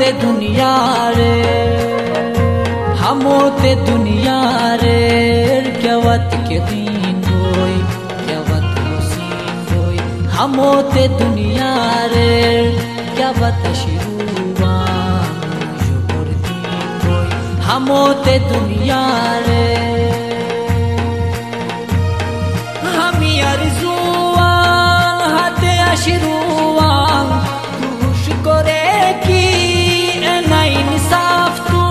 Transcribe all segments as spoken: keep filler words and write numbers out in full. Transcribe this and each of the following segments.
হামোতে দুনিয়ারে হামোতে দুনিয়ারে ক্যাওয়াত के दिन होई क्यावत हुसीन होई হামোতে দুনিয়ারে ক্যাওয়াত শিরুয়ান জবর दिन होई হামোতে দুনিয়ারে হামি আরজুয়ান হাতে আশিরুয়ান তুষ করে কি নাই ইনসাফ তু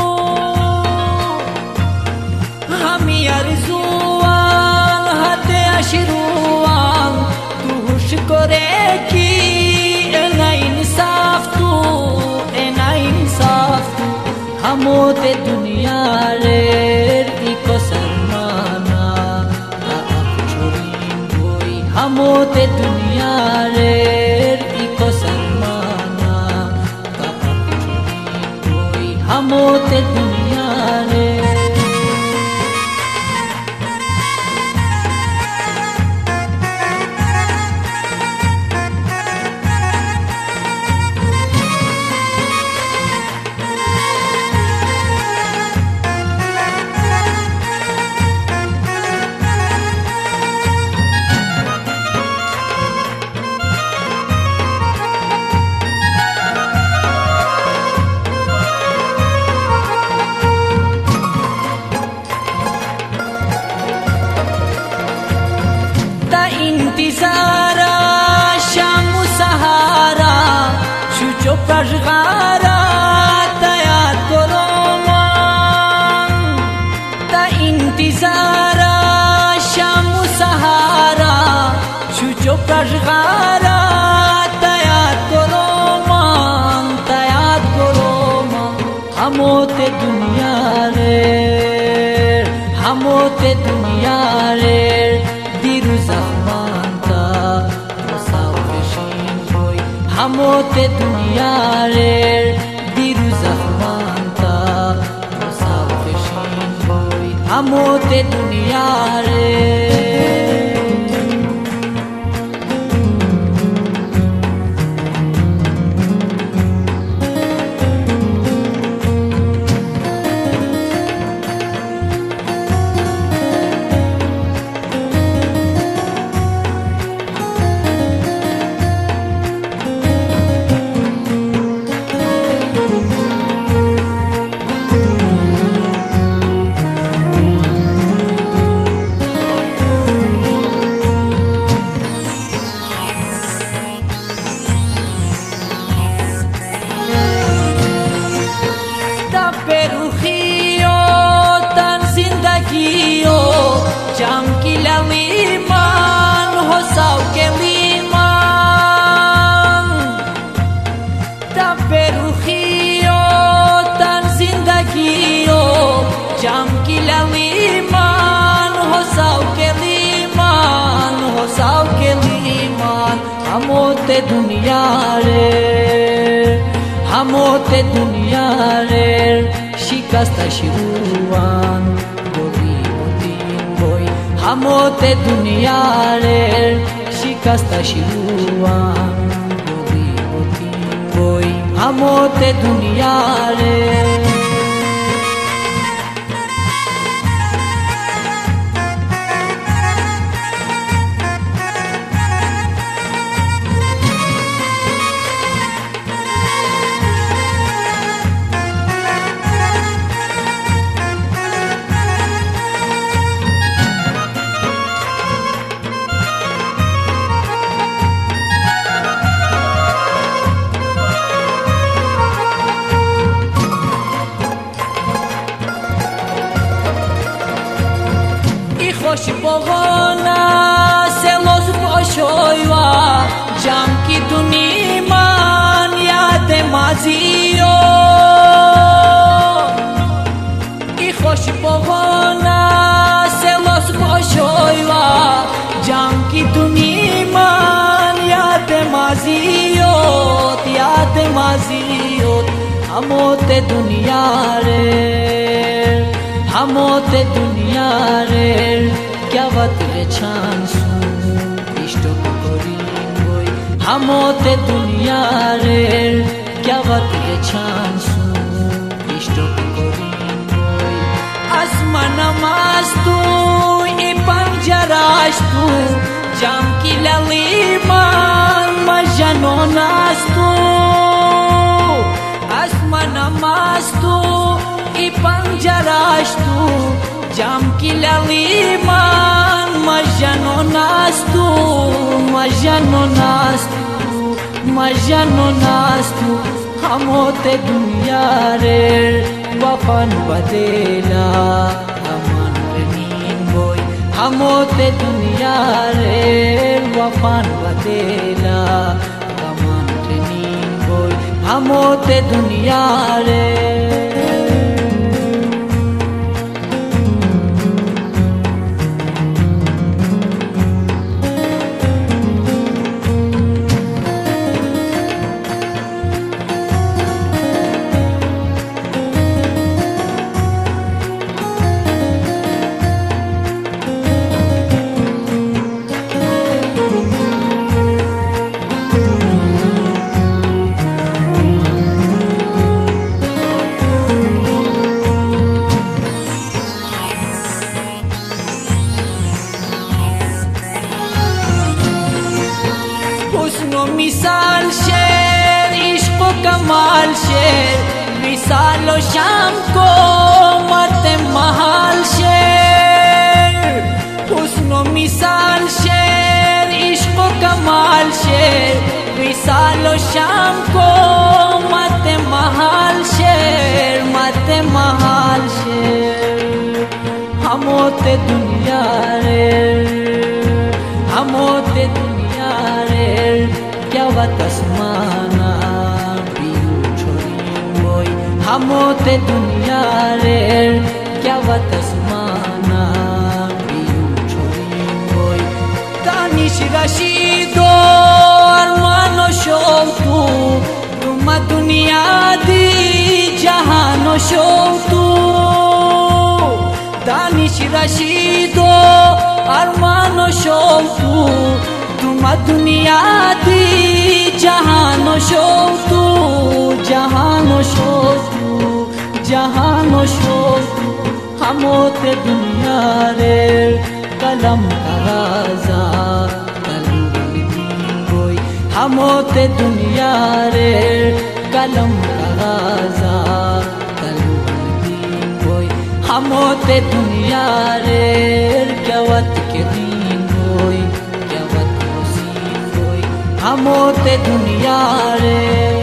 হামি আরজুয়ান হাতে আশিরুয়ান তুষ করে কি নাই ইনসাফ তু নাই ইনসাফ তু হামোতে দুনিয়ারে ইকো সরমানা হামোতে দুনিয়ারে ইকো সরমানা হামোতে দুনিয়ারে इंतज़ारा शाम सहारा छुचो पशगारा तैयार करो मान ता इंतज़ारा शाम सहारा छुचो पशगारा तैयार करो मान तैयार करो मान हामोते दुनिया रे हामोते दुनिया रे হামোতে দুনিয়ারে দিরু জামানতা মুসাফিরিন হই হামোতে দুনিয়ারে Jam kila liman hosau ke liman ta perukhio tan zindagio jam kila liman hosau ke liman hosau ke liman hamote dunia re hamote dunia re shikasta shiruan হামোতে দুনিয়ারে শিকাস্তা শিরুয়ান গরিবতি বই হামোতে দুনিয়ারে خوش بغانا سلوز باشویوا جام کی دنی مان یاد مازیو ای خوش بغانا سلوز باشویوا جام کی دنی مان یاد مازیو یاد مازیو হামোতে দুনিয়ারে হামোতে দুনিয়ারে ক্যাওয়াত রে ছানসু ইষ্ট করিম বই হামোতে দুনিয়ারে क्या बात रे छानसू इष्टोक करीन बोई आसमान नमास्तू i panjarastu jam kila liman majanonastu asman namastu i panjarastu jam kila liman majanonastu majanonastu majanonastu hamote dunya re wafan badela hamote dunia re wafan badela aman trenin boy hamote dunia re मिसाल शेर इश्क़ कमाल शेर मिसालो शाम को मरते महाल शेर हुस्नो मिसाल शेर इश्क़ कमाल शेर मिसालो शाम को मरते महाल शेर मरते महाल शेर हमोते दुनिया रे हमोते दुनिया रे क्या बात आसमाना बिरु छोरी बोई hamote dunia re क्या बात आसमाना बिरु छोरी बोई दानिश रशीदो अरमानो शौतू तुम दुनिया दी जहानो शौतू दानिश रशीदो अरमानो शौतू तुम दुनिया दी जहानो शौतू जहानो शौतू जहानो शौतू hamote dunia re kalam karaza kalum boy hamote dunia re kalam karaza kalum boy hamote dunia re kyawat ke din boy hamote दुनिया रे।